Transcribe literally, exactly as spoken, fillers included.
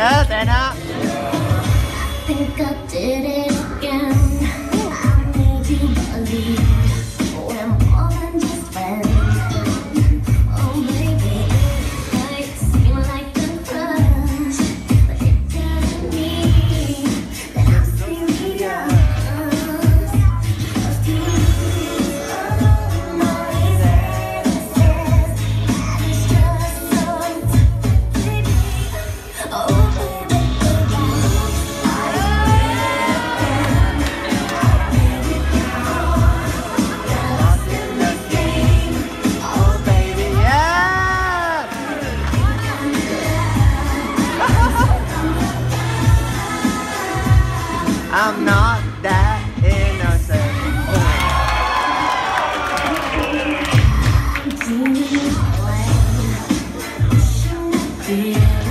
Yes, Anna. Think I did it again. I need to believe we're more than just friends. Oh baby, it might seem like a crush, but it doesn't mean that I'm serious. Cause you are my senses, and it's just so baby. Oh baby, I'm not that innocent. I'm dreaming away, wishing that